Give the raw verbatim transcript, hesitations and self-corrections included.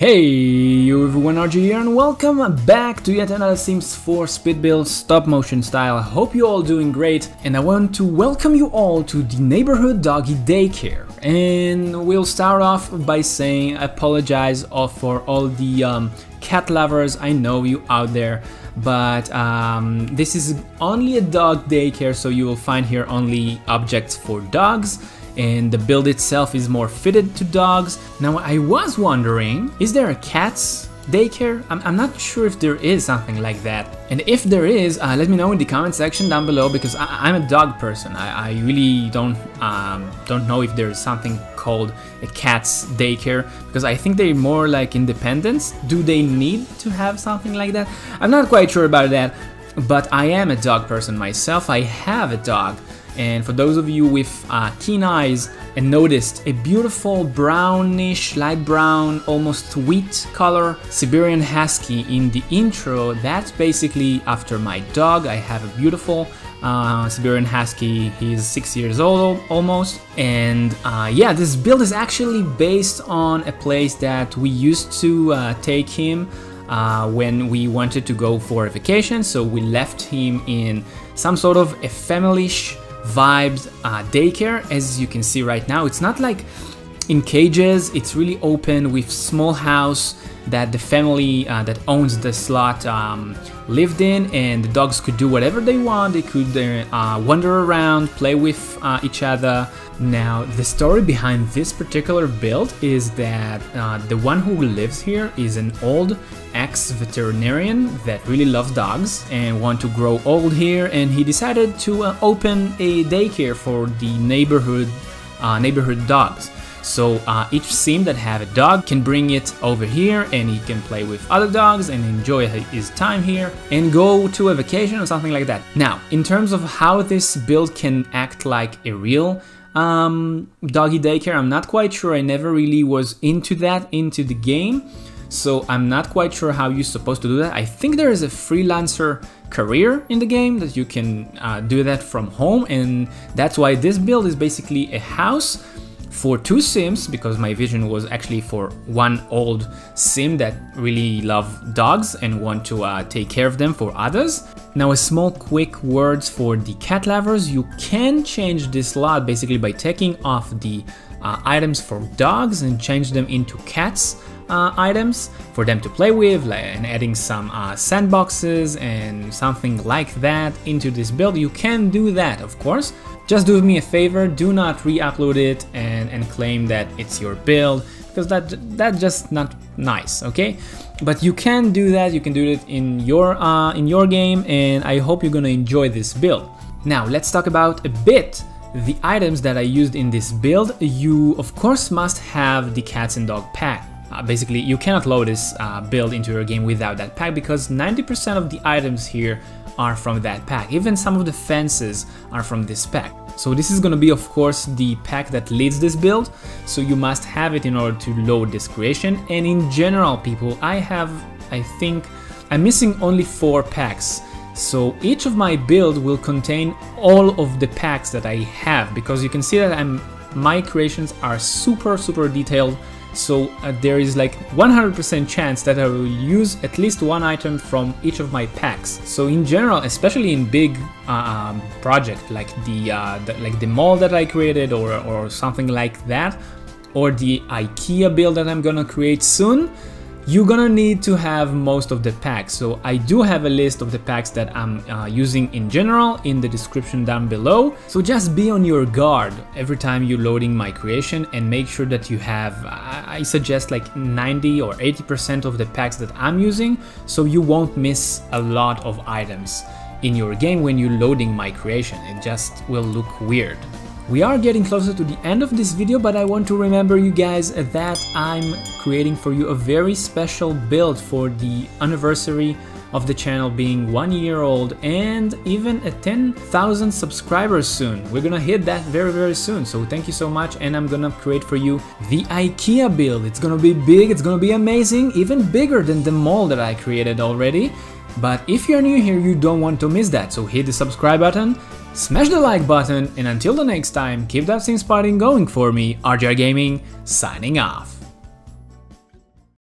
Hey everyone, R J here and welcome back to yet another Sims four speed build stop motion style. I hope you're all doing great and I want to welcome you all to the neighborhood doggy daycare. And we'll start off by saying I apologize for all the um, cat lovers. I know you out there, but um, this is only a dog daycare, so you will find here only objects for dogs. And the build itself is more fitted to dogs. Now I was wondering, is there a cat's daycare? I'm, I'm not sure if there is something like that. And if there is, uh, let me know in the comment section down below, because I, I'm a dog person. I, I really don't um, don't know if there is something called a cat's daycare, because I think they're more like independents. Do they need to have something like that? I'm not quite sure about that, but I am a dog person myself. I have a dog. And for those of you with uh, keen eyes and noticed a beautiful brownish, light brown, almost wheat color Siberian Husky in the intro, that's basically after my dog. I have a beautiful uh, Siberian Husky. He's six years old almost. And uh, yeah, this build is actually based on a place that we used to uh, take him uh, when we wanted to go for a vacation. So we left him in some sort of a family-ish vibes uh, daycare. As you can see right now, it's not like in cages, it's really open with small house that the family uh, that owns the slot um, lived in, and the dogs could do whatever they want. They could uh, wander around, play with uh, each other. Now the story behind this particular build is that uh, the one who lives here is an old ex-veterinarian that really loves dogs and want to grow old here, and he decided to uh, open a daycare for the neighborhood uh, neighborhood dogs. So uh, each sim that have a dog can bring it over here, and he can play with other dogs and enjoy his time here and go to a vacation or something like that. Now, in terms of how this build can act like a real um, doggy daycare, I'm not quite sure. I never really was into that, into the game. So I'm not quite sure how you're supposed to do that. I think there is a freelancer career in the game that you can uh, do that from home, and that's why this build is basically a house for two sims, because my vision was actually for one old sim that really love dogs and want to uh, take care of them for others. Now a small quick words for the cat lovers. You can change this lot basically by taking off the uh, items for dogs and change them into cats uh, items for them to play with, like, and adding some uh, sandboxes and something like that into this build. You can do that, of course. Just do me a favor, do not re-upload it and, and claim that it's your build, because that that's just not nice, okay? But you can do that, you can do it in your uh, in your game, and I hope you're gonna enjoy this build. Now let's talk about a bit the items that I used in this build. You of course must have the cats and dog pack. Uh, basically, you cannot load this uh, build into your game without that pack, because ninety percent of the items here are from that pack. Even some of the fences are from this pack. So this is gonna be, of course, the pack that leads this build, so you must have it in order to load this creation. And in general, people, I have, I think, I'm missing only four packs. So each of my build will contain all of the packs that I have, because you can see that I'm, my creations are super, super detailed. So uh, there is like one hundred percent chance that I will use at least one item from each of my packs. So in general, especially in big uh, um, project like the, uh, the like the mall that I created, or, or something like that, or the IKEA build that I'm gonna create soon, you're gonna need to have most of the packs. So I do have a list of the packs that I'm uh, using in general in the description down below. So just be on your guard every time you're loading my creation, and make sure that you have, I suggest like ninety or eighty percent of the packs that I'm using, so you won't miss a lot of items in your game when you're loading my creation. It just will look weird. We are getting closer to the end of this video, but I want to remember you guys that I'm creating for you a very special build for the anniversary of the channel being one year old, and even a ten thousand subscribers soon. We're gonna hit that very, very soon. So thank you so much, and I'm gonna create for you the IKEA build. It's gonna be big, it's gonna be amazing, even bigger than the mall that I created already. But if you're new here, you don't want to miss that. So hit the subscribe button, smash the like button, and until the next time, keep that sim spotting going for me. R J Gaming, signing off.